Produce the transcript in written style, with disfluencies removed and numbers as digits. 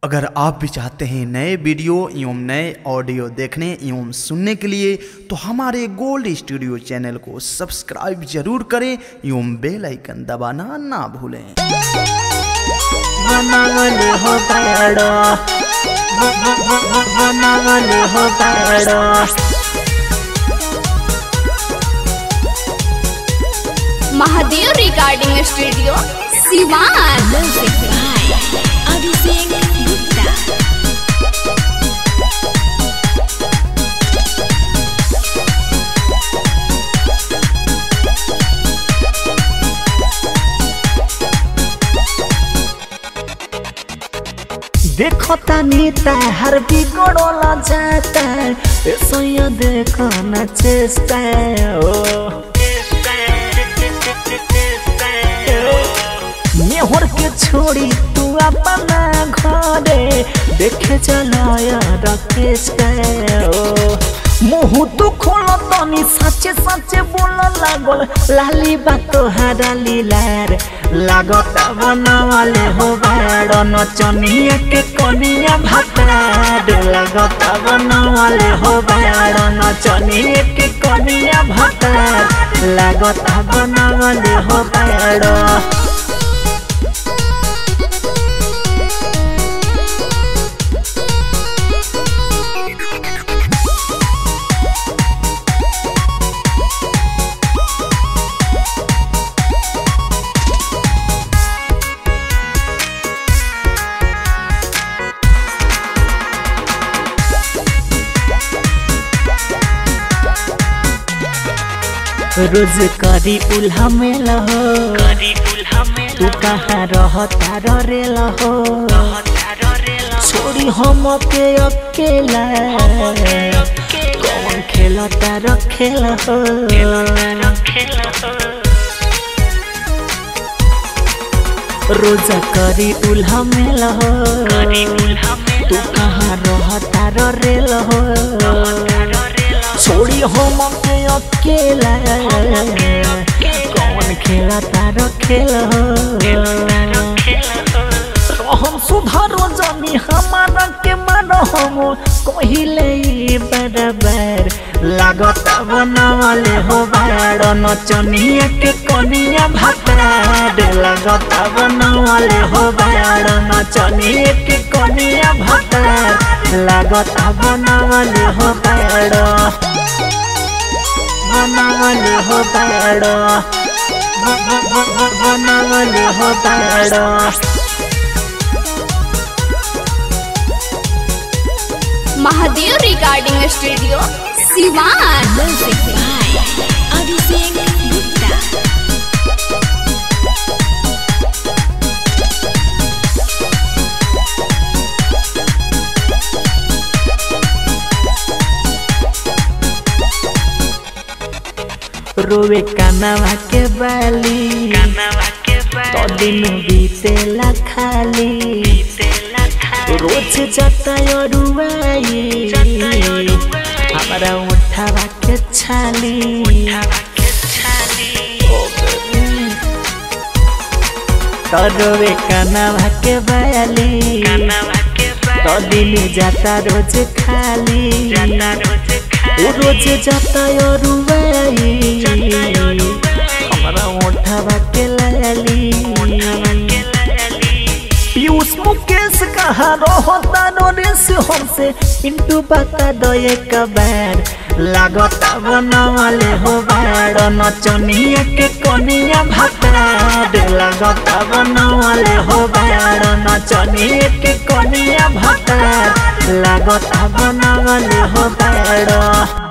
अगर आप भी चाहते हैं नए वीडियो एवं नए ऑडियो देखने एवं सुनने के लिए तो हमारे गोल्ड स्टूडियो चैनल को सब्सक्राइब जरूर करें एवं बेल आइकन दबाना ना भूलें। Mahadev recording studio Siwan. देखो तानीता हर बिगड़ला जाता ऐसा देखो न चेष्टा मेहर के छोड़ी तू अपना घरे देखे चलो यार मुँह तू खोल तनी सच्चे सच्चे बोल लागल लाली बात हारा लीलार लागत बनवाले हो बाड़ नचनिया के कनिया भातार लागत बनवाले हो बाड़ नचनिया के कनिया भातार लागत बनवाले हो बाड़। रोज करी उल्हा में लहो तू कहाँ रहता रे लहो छोड़ी हम के अकेला कौन खेलता रखेला हो रोज करी उल्हा में लहो तू कहाँ रहता रे लहो छोड़ी हम के अकेला कौन खेला तार खेल हम सुधारो जानी हमारा के मानो हम कहिले बराबर लागत बनवाले हो बाड़ नचनिया के कनिया भातार लागत बनवाले हो बाड़ नचनिया के कनिया भातार लागत बनवाले हो बाड़ बनवाले हो बाड़ बनवाले हो बाड़। Mahadev recording studio Siwan. रोवे कानवा के बाली तो दिन बीतेला खाली रोज जाता रुआई हमारा उठावा के छाली तो रोवे कानवा के बाली तो दिन जाता रोज खाली रोज जाता रुआई हमारा उठावा के लाली पीयूष मुकेश कहाँ रहता नरेश हमसे पिंटू बता दो एक बार लागत बनवाले हो बाड़ नचनिया के कनिया भातार लागत बनवाले हो बाड़ नचनिया के कनिया भातार लागत बनवाले हो बाड़।